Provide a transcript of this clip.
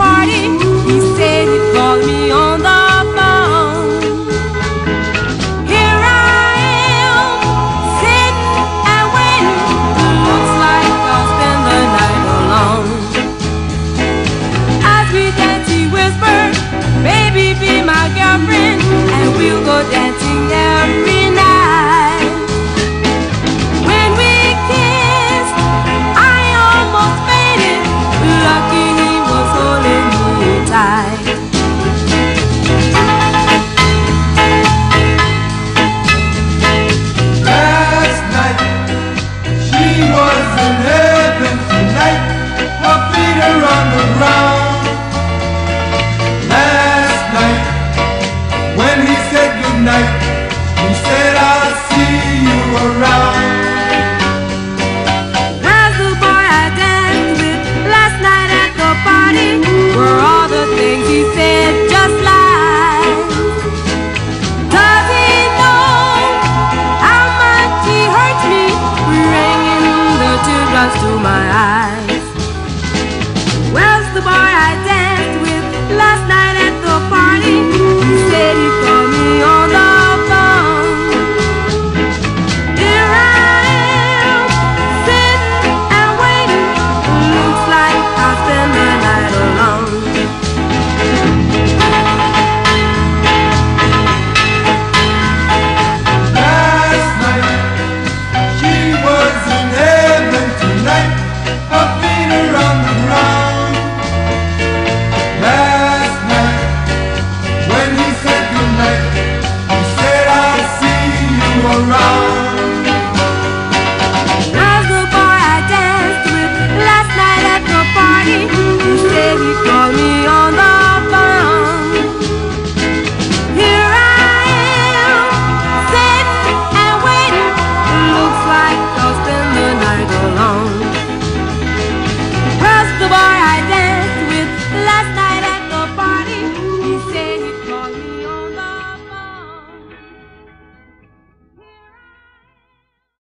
party. He said he'd call me on the phone. Here I am, sitting and waiting. Looks like I'll spend the night alone. As we dance, he whispered, baby, be my girlfriend, and we'll go dancing